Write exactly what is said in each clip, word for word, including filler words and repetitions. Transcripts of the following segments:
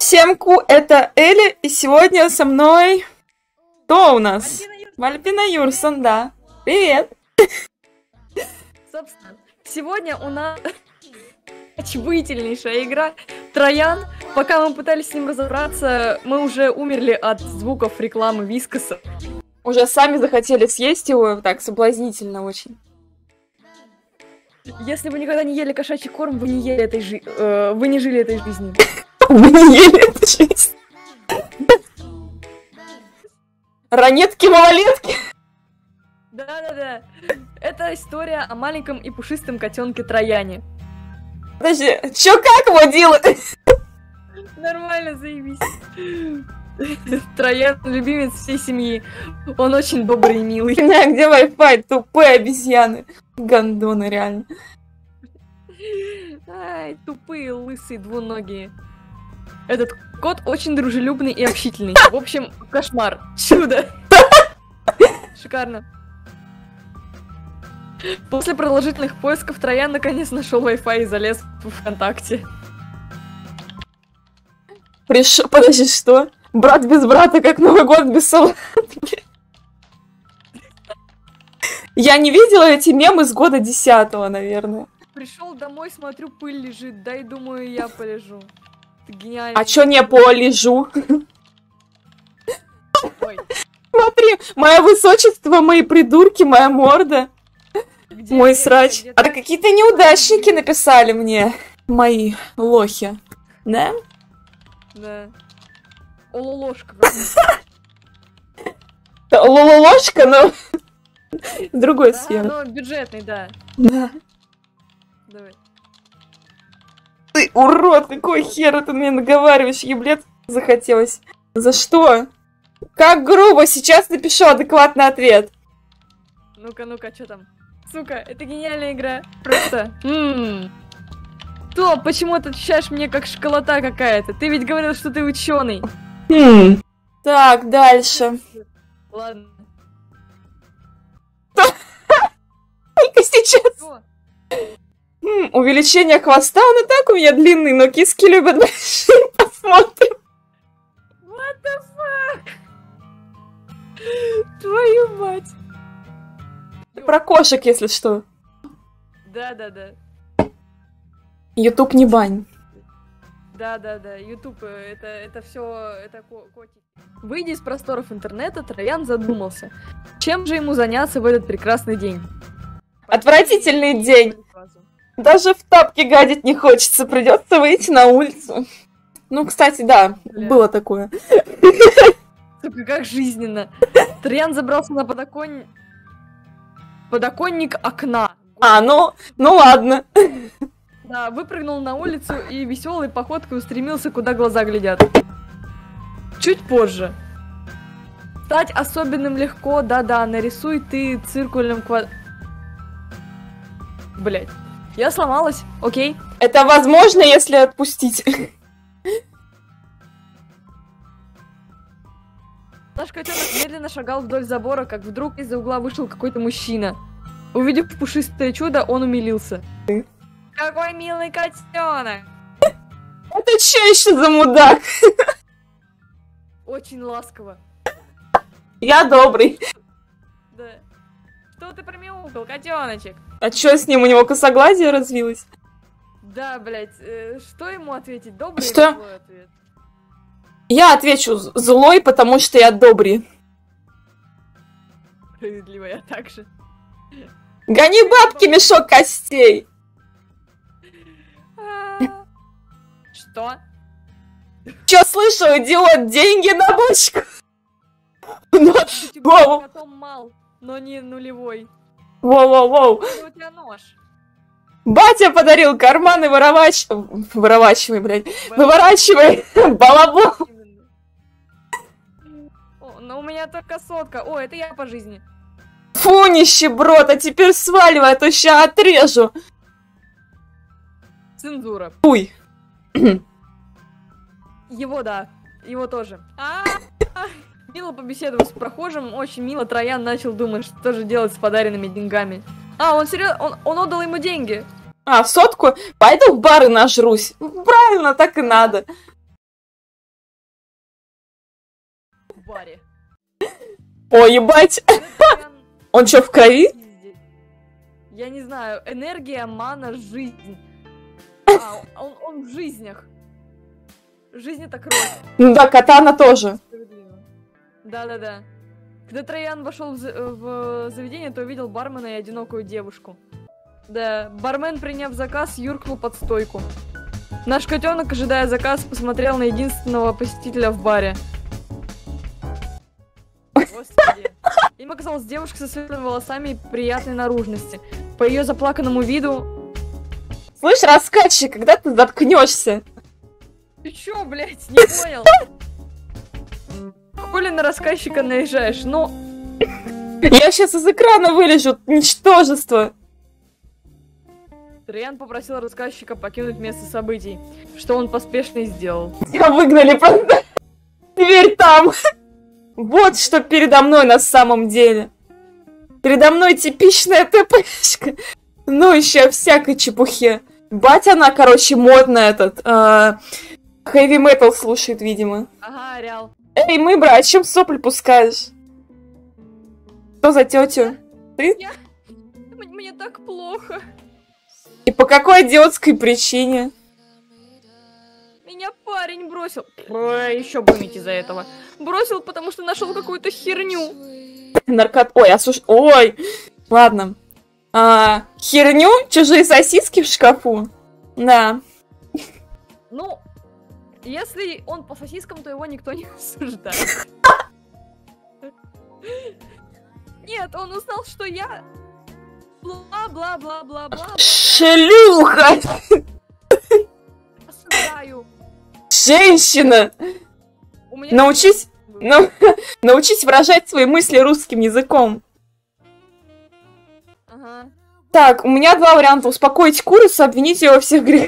Всем ку, это Элли, и сегодня со мной... Кто у нас? Вальпина Юрсон, да. Привет. Собственно, сегодня у нас очевиднейшая игра Троян. Пока мы пытались с ним разобраться, мы уже умерли от звуков рекламы Вискаса. Уже сами захотели съесть его, так, соблазнительно очень. Если вы никогда не ели кошачий корм, вы не ели этой жи... э, вы не жили этой жизнью. Вы не ели эту жизнь. Ранетки-малолетки. Да-да-да. Это история о маленьком и пушистом котенке Трояне. Подожди, чё, как его делать? Нормально, заебись. Троян любимец всей семьи. Он очень добрый и милый. Меня, где Wi-Fi? Тупые обезьяны. Гондоны, реально. Ай, тупые, лысые, двуногие. Этот кот очень дружелюбный и общительный. В общем, кошмар. Чудо. Шикарно. После продолжительных поисков Троян наконец нашел Wi-Fi и залез в ВКонтакте. Пришел... Подожди, что? Брат без брата, как Новый год без салата. Я не видела эти мемы с года десятого, наверное. Пришел домой, смотрю, пыль лежит. Дай, думаю, я полежу. Это гениально. А чё не полежу? Ой. Смотри, мое высочество, мои придурки, моя морда. Где, Мой где, срач. где, где? А какие-то неудачники написали мне. Мои лохи. Да? Да. Ололошка. Лололошка, но... в другой Да, сфере. но бюджетный, да. Да. Давай. Ты урод, какой хер ты мне наговариваешь, еблет захотелось. За что? Как грубо, сейчас напишу адекватный ответ. Ну-ка, ну-ка, что там? Сука, это гениальная игра. Просто. Ммм. То, почему ты отвечаешь мне как школота какая-то? Ты ведь говорил, что ты ученый. Хм. Так, дальше. Ладно. Только сейчас. Что? Хм, увеличение хвоста, он и так у меня длинный, но киски любят большие. Посмотрим. What the fuck? Твою мать. Про кошек, если что. Да-да-да. Ютуб не бань. Да-да-да, YouTube, это, это все, это ко котики. Выйдя из просторов интернета, Троян задумался, чем же ему заняться в этот прекрасный день. Отвратительный день. Даже в тапки гадить не хочется, придется выйти на улицу. Ну, кстати, да, Бля. было такое. Сука, как жизненно. Троян забрался на подоконник... подоконник окна. А, ну, ну ладно. Да, выпрыгнул на улицу и веселой походкой устремился, куда глаза глядят. Чуть позже. Стать особенным легко, да-да, нарисуй ты циркульным квад... Блять. Я сломалась, окей. Это возможно, если отпустить. Наш котенок медленно шагал вдоль забора, как вдруг из-за угла вышел какой-то мужчина. Увидев пушистое чудо, он умилился. Какой милый котенок! Это что еще за мудак? Очень ласково. Я добрый. Да. Что ты промяукал, котеночек? А что с ним? У него косоглазие развилось? Да, блять, э, что ему ответить? Добрый Что? или злой ответ? Я отвечу злой, потому что я добрый. Справедливо, я так же. Гони бабки, мешок костей. А, Что? Че слышу, идиот? Деньги на бочку. У тебя Воу. потом мал, но не нулевой. Воу-воу-воу. Где у тебя нож? Батя подарил карманы вырывач... Выворачивай, блядь. Выворачивай. Балабол. Именно. О, но у меня только сотка. О, это я по жизни. Фу, нищеброд, а теперь сваливай, а то ща отрежу. Цензура. Уй. Его, да. Его тоже. А, а, Мило побеседовав с прохожим, очень мило Троян начал думать, что же делать с подаренными деньгами. А, он серьезно, он, он отдал ему деньги. А, в сотку? Пойду в бар и нажрусь. Правильно, так и надо. в баре. О, ебать! Он что, в крови? Я не знаю, энергия, мана, жизнь. А, он, он в жизнях. Жизнь это кровь. Ну да, катана тоже. Да-да-да. Когда Троян вошел в, в заведение, то увидел бармена и одинокую девушку. Да, бармен, приняв заказ, юркнул под стойку. Наш котенок, ожидая заказ, посмотрел на единственного посетителя в баре. Господи. Им оказалась девушка со светлыми волосами и приятной наружности. По ее заплаканному виду... Слышь, рассказчик, когда ты заткнешься? Ты чё, блядь, не понял? Хули на рассказчика наезжаешь? Ну... Я сейчас из экрана вылежу, ничтожество. Троян попросил рассказчика покинуть место событий, что он поспешно и сделал. Тебя выгнали просто. Дверь там. Вот что передо мной на самом деле. Передо мной типичная ТПшка. Ну, еще всякой чепухе. Батя она, короче, модная этот. Хэви метал слушает, видимо. Ага, орял. Эй, мы, брат, о чем сопли пускаешь? Что за тетю? Ты? Я... Мне так плохо. И по какой идиотской причине? Меня парень бросил. Ой, еще помните из-за этого. Бросил, потому что нашел какую-то херню. Наркот... Ой, осуш... Ой! Ладно. А, херню? Чужие сосиски в шкафу? Да. Ну, если он по сосискам, то его никто не осуждает. Нет, он узнал, что я... Бла-бла-бла-бла-бла. Шлюха! Осуждаю. Женщина! У меня... Научись... На... Научись выражать свои мысли русским языком. Ага. Так, у меня два варианта. Успокоить курицу, обвинить ее во всех грехах.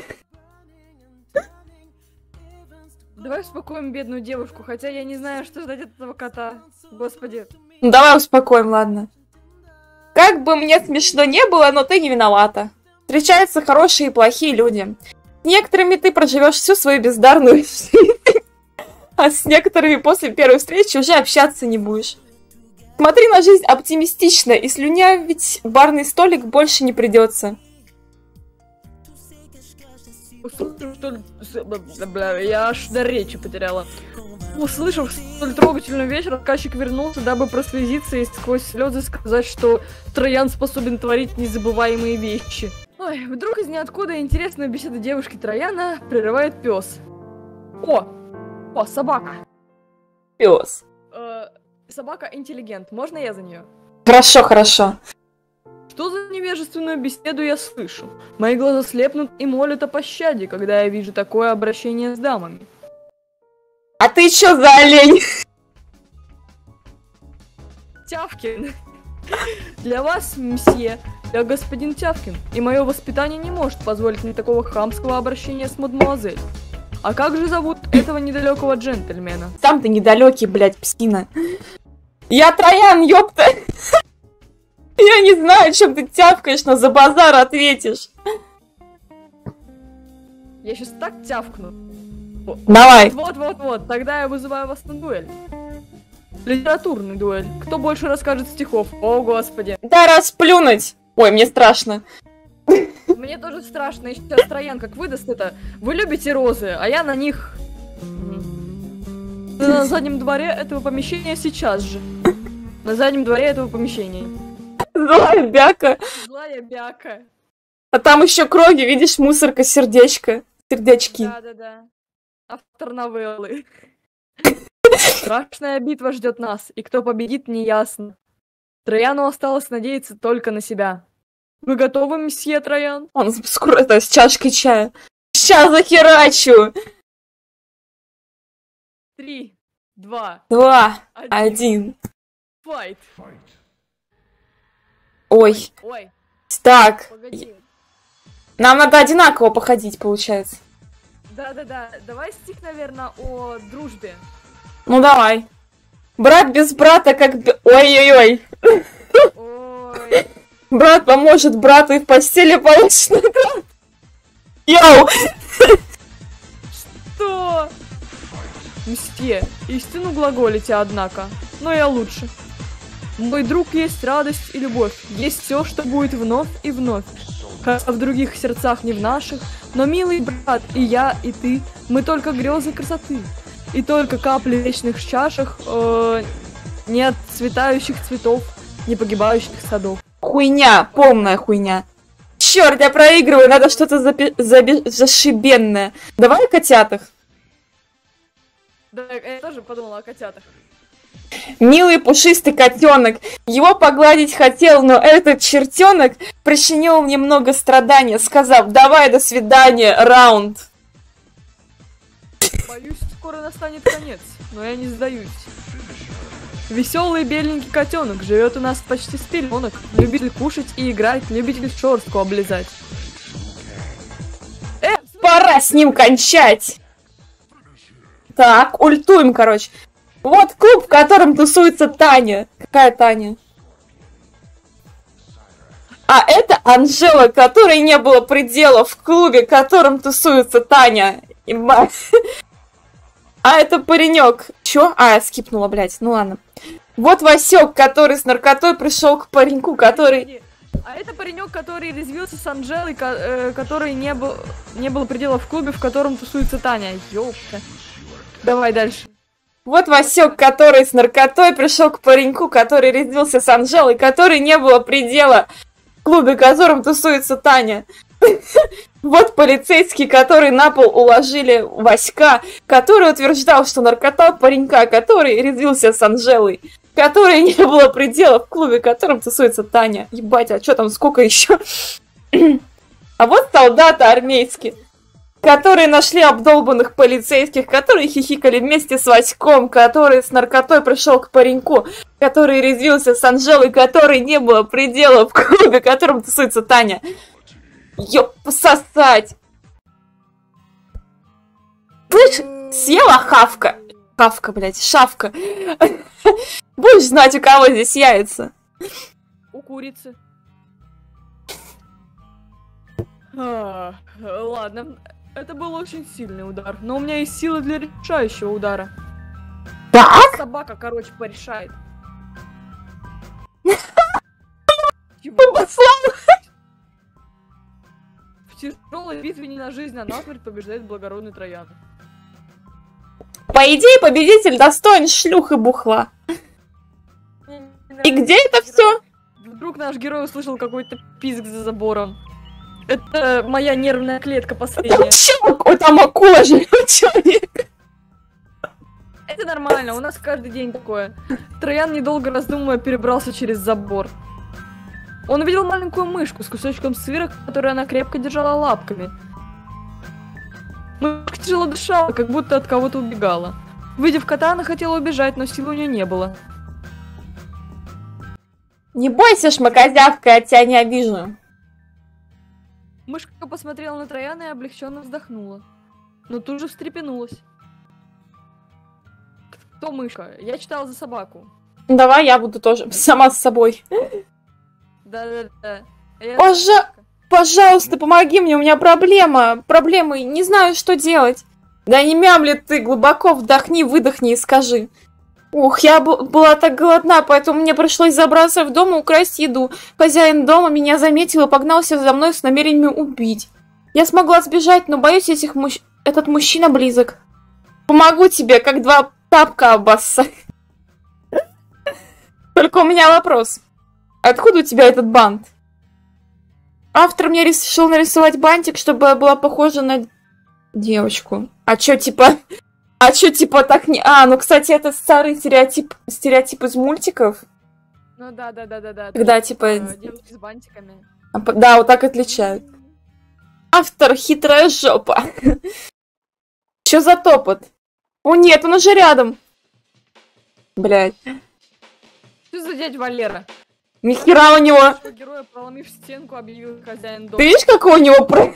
Давай успокоим бедную девушку, хотя я не знаю, что ждать от этого кота. Господи. Ну, давай успокоим, ладно. Как бы мне смешно не было, но ты не виновата. Встречаются хорошие и плохие люди. С некоторыми ты проживешь всю свою бездарную жизнь. А с некоторыми после первой встречи уже общаться не будешь. Смотри на жизнь оптимистично, и слюнявить барный столик больше не придется. Услышав, что ли... Я аж до речи потеряла. Услышав столь трогательную вещь, рассказчик вернулся, дабы прослезиться и сквозь слезы сказать, что Троян способен творить незабываемые вещи. Ой, вдруг из ниоткуда интересную беседу девушки Трояна прерывает пес. О! О, собака! Пес. Э, собака интеллигент, можно я за нее? Хорошо, хорошо. Что за невежественную беседу я слышу? Мои глаза слепнут и молят о пощаде, когда я вижу такое обращение с дамами. А ты чё за олень? Тявкин. Для вас, мсье, я господин Тявкин, и мое воспитание не может позволить мне такого хамского обращения с мадемуазель. А как же зовут этого недалекого джентльмена? Сам ты недалекий, блядь, псина. Я Троян, ёпта. Я не знаю, чем ты тявкаешь, но за базар ответишь. Я сейчас так тявкну. Давай. Вот-вот-вот, тогда я вызываю вас на дуэль. Литературный дуэль. Кто больше расскажет стихов? О, господи. Да расплюнуть. Ой, мне страшно. Мне тоже страшно. И сейчас Троян как выдаст это. Вы любите розы, а я на них... На заднем дворе этого помещения сейчас же. На заднем дворе этого помещения. Злая бяка. Злая бяка. А там еще кроги, видишь, мусорка, сердечко. Сердечки. Да-да-да. Автор новеллы. Страшная битва ждет нас, и кто победит, неясно. Трояну осталось надеяться только на себя. Вы готовы, месье Троян? Он с, это, с чашкой чая. Сейчас захерачу! Три, два, Два, один. один. Файт. Ой. Ой, Так. погоди. Нам надо одинаково походить, получается. Да-да-да, давай стих, наверное, о дружбе. Ну давай. Брат без брата как... Ой-ой-ой. Ой. Брат поможет брату и в постели получит награду. Йоу! Что? Мсье, истину глаголите, однако, но я лучше. Мой друг, есть радость и любовь, есть все, что будет вновь и вновь. Хотя в других сердцах не в наших, но, милый брат, и я, и ты, мы только грезы красоты. И только капли в вечных чашах, э, не от цветающих цветов, не погибающих садов. Хуйня, полная хуйня. Черт, я проигрываю, надо что-то запи- заби- зашибенное. Давай о котятах. Да, я тоже подумала о котятах. Милый пушистый котенок. Его погладить хотел, но этот чертенок причинил мне много страданий, сказав: давай, до свидания, раунд. Боюсь, скоро настанет конец, но я не сдаюсь. Веселый беленький котенок живет у нас почти с пеленок. Любитель кушать и играть, любитель шерстку облизать. Э, пора с ним кончать. Так, ультуем, короче. Вот клуб, в котором тусуется Таня. Какая Таня? А это Анжела, которой не было предела в клубе, в котором тусуется Таня. Ебать. А это паренек. Чё? А, я скипнула, блядь. Ну ладно. Вот Васек, который с наркотой пришел к пареньку, который... А это паренек, который резвился с Анжелой, ко э, который не был, не было предела в клубе, в котором тусуется Таня. Ёпта. Давай дальше. Вот Васек, который с наркотой пришел к пареньку, который резвился с Анжелой, который не было предела в клубе, в котором тусуется Таня. Вот полицейский, который на пол уложили Васька, который утверждал, что наркота паренька, который резвился с Анжелой, который не было предела в клубе, в котором тусуется Таня. Ебать, а что там, сколько еще? А вот солдаты армейские, которые нашли обдолбанных полицейских, которые хихикали вместе с Васьком, который с наркотой пришел к пареньку, который резвился с Анжелой, который не было предела в клубе, в котором тусуется Таня. Ёп, пососать! Слышь, съела хавка. Хавка, блядь, шавка. Будешь знать, у кого здесь яйца. У курицы. А, ладно, это был очень сильный удар, но у меня есть сила для решающего удара. Так? Собака, короче, порешает. В тяжелой битве не на жизнь, а на смерть побеждает благородный Троян. По идее, победитель достоин шлюх и бухла. И где это все? Вдруг наш герой услышал какой-то писк за забором. Это моя нервная клетка последняя. Ой, там акула живет человек. Это нормально, у нас каждый день такое. Троян, недолго раздумывая, перебрался через забор. Он увидел маленькую мышку с кусочком сыра, которую она крепко держала лапками. Мышка тяжело дышала, как будто от кого-то убегала. Увидев кота, она хотела убежать, но сил у нее не было. Не бойся, шмакозявка, я тебя не обижу. Мышка посмотрела на Трояна и облегченно вздохнула. Но тут же встрепенулась. Кто мышка? Я читала за собаку. Давай я буду тоже сама с собой. Да-да-да. Пожа... Пожалуйста, помоги мне, у меня проблема. Проблемы, не знаю, что делать. Да не мямли ты, глубоко вдохни, выдохни и скажи. Ух, я была так голодна, поэтому мне пришлось забраться в дом и украсть еду. Хозяин дома меня заметил и погнался за мной с намерением убить. Я смогла сбежать, но боюсь, этих мужч... этот мужчина близок. Помогу тебе, как два тапка обоссать. Только у меня вопрос. Откуда у тебя этот бант? Автор мне решил нарисовать бантик, чтобы я была похожа на девочку. А чё, типа... А чё, типа, так не... А, ну, кстати, это старый стереотип, стереотип из мультиков. Ну да, да, да, да, да. Когда, типа... Э, девушки с бантиками. Да, вот так отличают. Автор хитрая жопа. Чё за топот? О нет, он уже рядом. Блядь. Что за дядь Валера? Нихера у него. Героя, проломив стенку, объявил хозяин дома. Ты видишь, как у него про...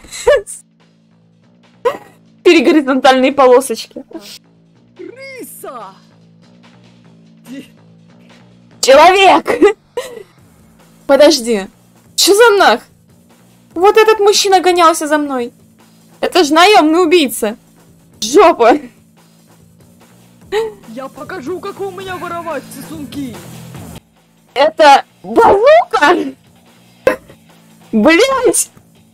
перегоризонтальные полосочки? Крыса! Человек! Подожди. Что за нах? Вот этот мужчина гонялся за мной. Это же наемный убийца. Жопа. Я покажу, как у меня воровать сосунки. Это базука? Блять!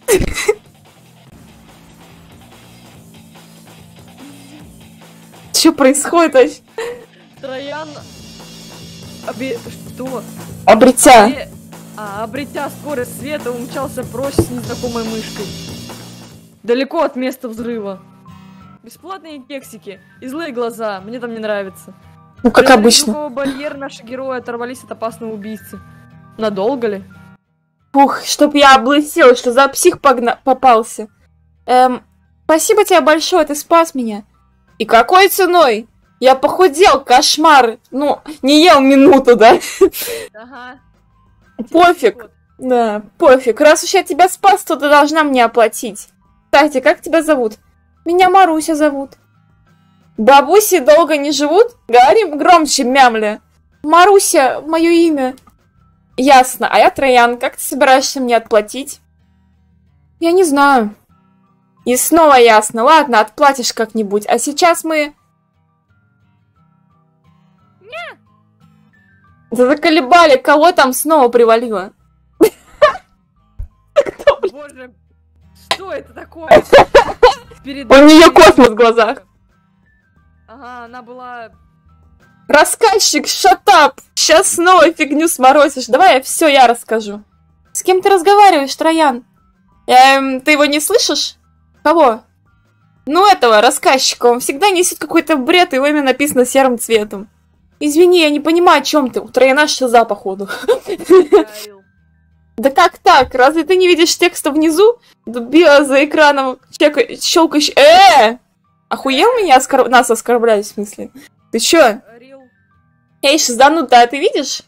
Что происходит вообще? Троян... Обе... Что? Обретя. Обе- А, обретя скорость света, умчался прочь с незнакомой мышкой. Далеко от места взрыва. Бесплатные кексики и злые глаза. Мне там не нравится. Ну, как Преодолев обычно. звуковой барьер, наши герои оторвались от опасного убийцы. Надолго ли? Ух, чтоб я облысел, что за псих погна... попался. Эм, спасибо тебе большое, ты спас меня. И какой ценой? Я похудел, кошмар. Ну, не ел минуту, да? Ага. Пофиг. Да, пофиг. Раз уж я тебя спас, то ты должна мне оплатить. Кстати, как тебя зовут? Меня Маруся зовут. Бабуси долго не живут? Говорим громче, мямля. Маруся, мое имя. Ясно. А я Троян. Как ты собираешься мне отплатить? Я не знаю. И снова ясно. Ладно, отплатишь как-нибудь. А сейчас мы... Не. Да заколебали, кого там снова привалило? Боже, что это такое? Перед... У нее космос в глазах. Ага, она была... Рассказчик, shut up! Сейчас снова фигню сморозишь. Давай я все я расскажу. С кем ты разговариваешь, Троян? Эм, ты его не слышишь? Кого? Ну, этого рассказчика. Он всегда несет какой-то бред, и его имя написано серым цветом. Извини, я не понимаю, о чем ты. У Трояна шиза, походу. Говорил. Да как так? Разве ты не видишь текста внизу? Дубила за экраном, чека... щелкающий... Э! Охуел меня оскор... нас оскорблять, в смысле? Ты чё? Рил. Эй, шизданутая, а ты видишь?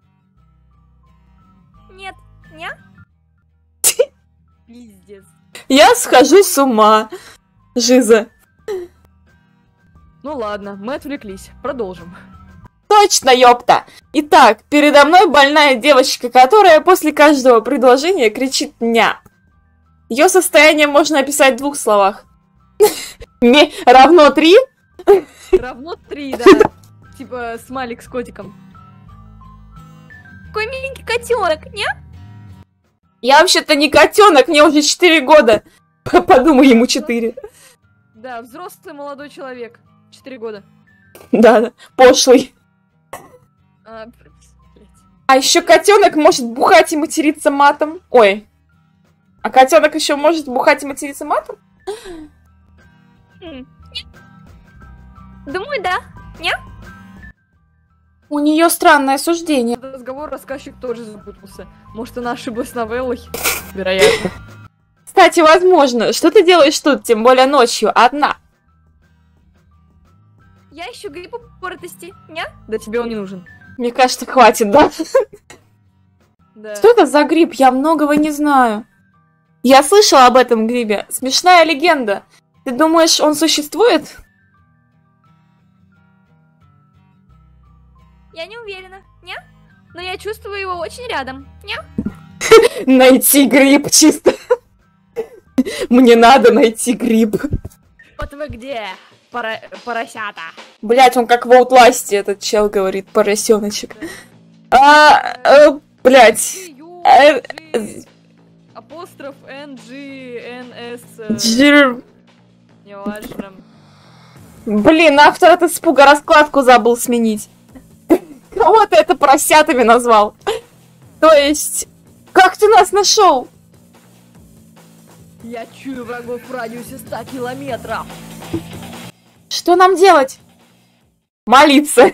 Нет. Не? Пиздец. Я схожу с ума. Жиза. Ну ладно, мы отвлеклись. Продолжим. Точно, ёпта! Итак, передо мной больная девочка, которая после каждого предложения кричит «ня». Ее состояние можно описать в двух словах. Ме равно три? Равно три, да. Типа смайлик с котиком. Какой миленький котенок, не? Я вообще-то не котенок, мне уже четыре года. Подумай, ему четыре. Да, взрослый молодой человек. Четыре года. Да, да, пошлый. А, блядь. А еще котенок может бухать и материться матом. Ой. А котенок еще может бухать и материться матом? М, Думаю, да. Не? У нее странное суждение. Этот разговор рассказчик тоже запутался. Может, она ошиблась новеллой? Вероятно. Кстати, возможно. Что ты делаешь тут, тем более ночью, одна? Я ищу гриб упоротости, не? Да тебе он не нужен. Мне кажется, хватит, да? Да. Что это за гриб? Я многого не знаю. Я слышала об этом грибе. Смешная легенда. Ты думаешь, он существует? Я не уверена, не? Но я чувствую его очень рядом, не? Найти гриб чисто. Мне надо найти гриб. Вот вы где, пора... поросята? Блять, он как в Outlast'е, этот чел говорит, поросеночек. А, э, блять. Э, э, Апостроф Н G N S. Джир. Неважно. Блин, автор от испуга раскладку забыл сменить. Кого ты это поросятами назвал? То есть, как ты нас нашел? Я чую врагов в радиусе ста километров. Что нам делать? Молиться.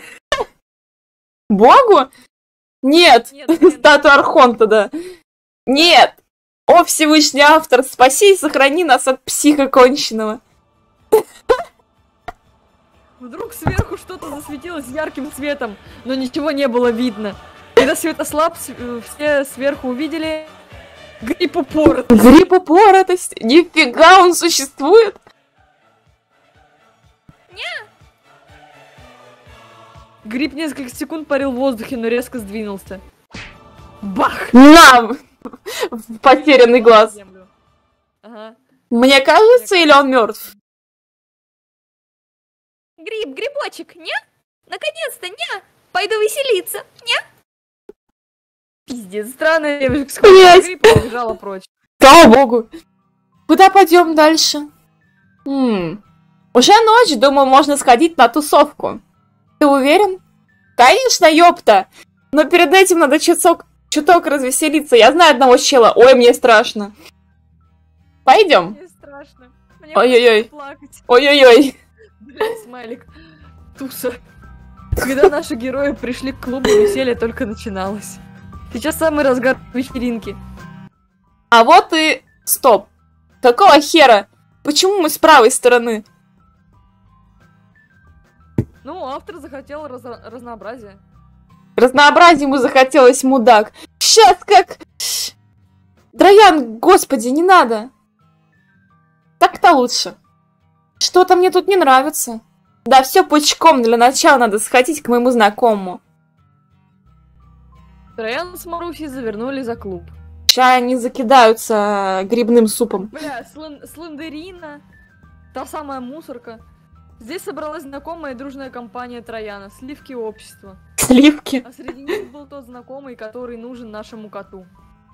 Богу? Нет. Нет, блин. Статуя Архонта, да. Нет. О, Всевышний автор, спаси и сохрани нас от психа конченого. Вдруг сверху что-то засветилось ярким светом, но ничего не было видно. Когда свет ослаб, с- э, все сверху увидели гриб упорот. Гриб упоротость. Нифига он существует. Гриб несколько секунд парил в воздухе, но резко сдвинулся. Бах! Нам! В потерянный глаз. Землю. Ага. Мне кажется, или он мертв? Гриб, грибочек, не? Наконец-то, не? Пойду веселиться, не? Пиздец, странная девушка, сколько гриб и побежала прочь. Слава богу. Куда пойдем дальше? Хм. Уже ночь, думаю, можно сходить на тусовку. Ты уверен? Конечно, ёпта. Но перед этим надо чуток, чуток развеселиться. Я знаю одного чела. Ой, мне страшно. Пойдем. Мне страшно. Мне Ой-ой-ой. плакать. Ой-ой-ой. Блин, смайлик. Туса. Когда наши герои пришли к клубу, веселье только начиналось. Сейчас самый разгар вечеринки. А вот и... Стоп. Какого хера? Почему мы с правой стороны? Ну, автор захотел раз разнообразия. Разнообразие ему захотелось, мудак. Сейчас как... Драян, господи, не надо. Так-то лучше. Что-то мне тут не нравится. Да все пучком, для начала надо сходить к моему знакомому. Драян с Марусей завернули за клуб. Сейчас они закидаются грибным супом. Бля, слен Слендерина, та самая мусорка. Здесь собралась знакомая и дружная компания Трояна, сливки общества. Сливки. А среди них был тот знакомый, который нужен нашему коту.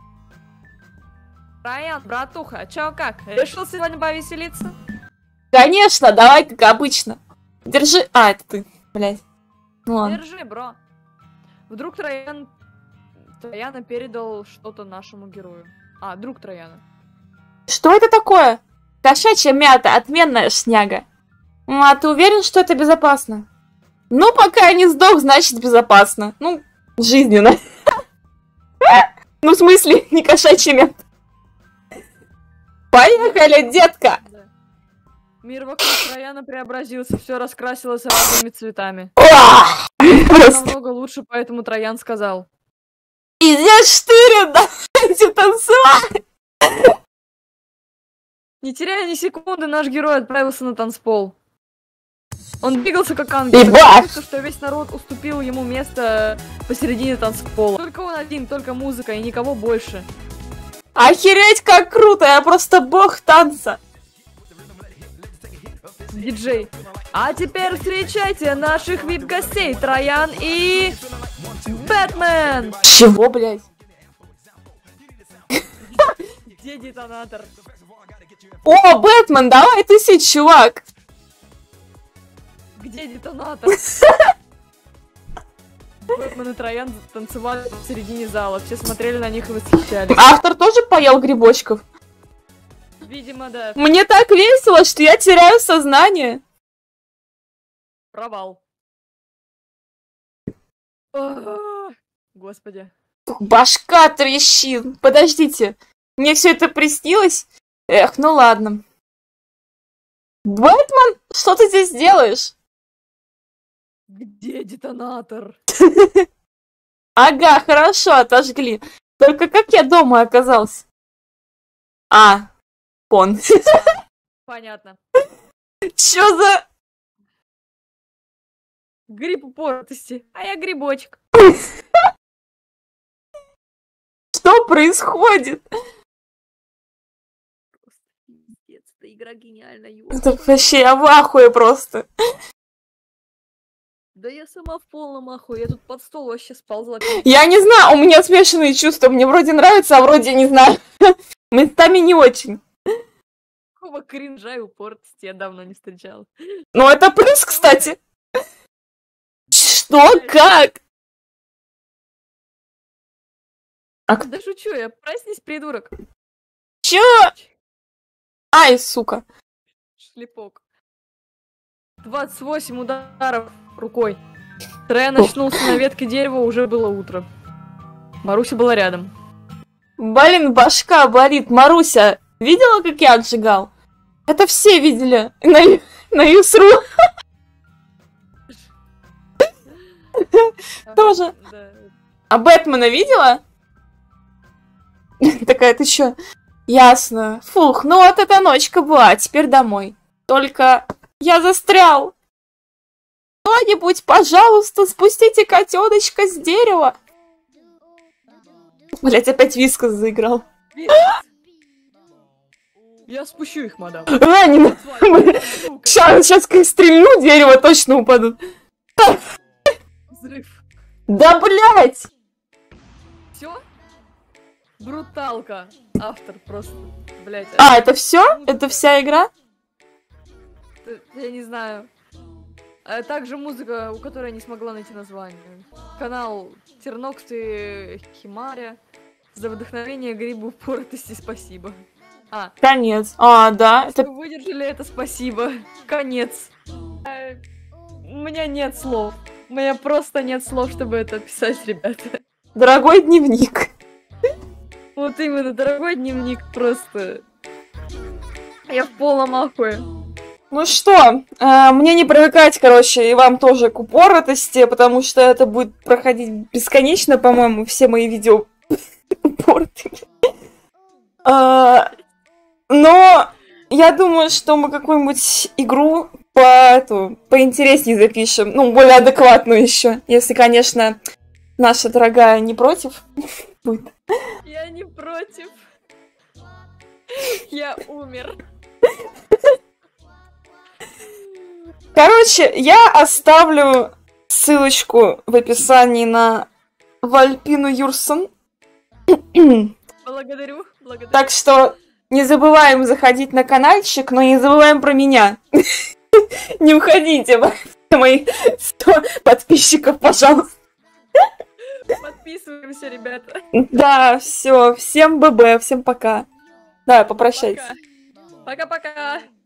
Троян, братуха, чё как? Решил сегодня повеселиться? Конечно, давай как обычно. Держи... А, это ты, блядь. Ну ладно. Держи, бро. Вдруг Троян... Трояна передал что-то нашему герою. А, друг Трояна. Что это такое? Кошачья мята, отменная шняга. Ну, а ты уверен, что это безопасно? Ну, пока я не сдох, значит безопасно. Ну, жизненно. Ну, в смысле, не кошачья мята. Поехали, детка! Мир вокруг Трояна преобразился, все раскрасилось разными цветами. Просто Намного лучше, поэтому Троян сказал. пиздец штыря, давайте танцевать! Не теряя ни секунды, наш герой отправился на танцпол. Он двигался как ангел, И так бах! что весь народ уступил ему место посередине танцпола. Только он один, только музыка и никого больше. Охереть, как круто! Я просто бог танца! Диджей. А теперь встречайте наших вип-гостей, Троян и... Бэтмен! Чего, блядь? Где детонатор? О, Бэтмен, давай тусить, чувак! Где детонатор? Бэтмен и Троян танцевали в середине зала. Все смотрели на них и восхищались. Автор тоже поел грибочков? Видимо, да. Мне так весело, что я теряю сознание. Провал. О, Господи. Башка трещит. Подождите. Мне все это приснилось? Эх, ну ладно. Бэтмен, что ты здесь делаешь? Где детонатор? Ага, хорошо, отожгли. Только как я дома оказался? А, пон. Понятно. Чё за... Гриб упоротости, а я грибочек. Что происходит? Просто пиздец, эта игра гениальная. Это вообще, я в ахуе просто. Да я сама в полном ахуе, я тут под стол вообще сползла. Я не знаю, у меня смешанные чувства. Мне вроде нравится, а вроде не знаю. Местами не очень. Какого кринжа и упоротости я давно не встречала. Ну, это плюс, кстати. Что? Как? А Да шучу я, проснись, придурок. чё? Ай, сука. Шлепок. двадцать восемь ударов рукой. Троян очнулся на ветке дерева, уже было утро. Маруся была рядом. Блин, башка болит. Маруся, видела, как я отжигал? Это все видели на, на Юсру. Тоже. А Бэтмена видела? Такая, ты чё? Ясно. Фух, ну вот эта ночка была, теперь домой. Только я застрял. Кто-нибудь, пожалуйста, спустите котеночка с дерева. Блять, опять Вискас заиграл. Я спущу их, мадам. А, не надо. Сейчас, сейчас стрельну, дерево точно упадут. Взрыв. Да, блядь! Все? Бруталка. Автор просто, блядь. А, это все? Это вся игра? Я не знаю. А также музыка, у которой я не смогла найти название. Канал Тернокс и Химаря. За вдохновение грибу упоротости спасибо. А. Конец. А, да. Если Это... вы выдержали это, спасибо. Конец. А, у меня нет слов. У меня просто нет слов, чтобы это описать, ребята. Дорогой дневник. Вот именно, дорогой дневник, просто. Я в полном ахуе. Ну что, э, мне не привыкать, короче, и вам тоже к упоротости, потому что это будет проходить бесконечно, по-моему, все мои видео упоротые. Но я думаю, что мы какую-нибудь игру по эту поинтереснее запишем, ну, более адекватную еще, если, конечно, наша дорогая не против будет. Я не против. Я умер. Короче, я оставлю ссылочку в описании на Вальпину Юрсон. Благодарю, благодарю. Так что не забываем заходить на каналчик, но не забываем про меня. Не уходите, мои сто подписчиков, пожалуйста. Подписываемся, ребята. Да, все, всем ББ, всем пока. Да, попрощайся. Пока-пока.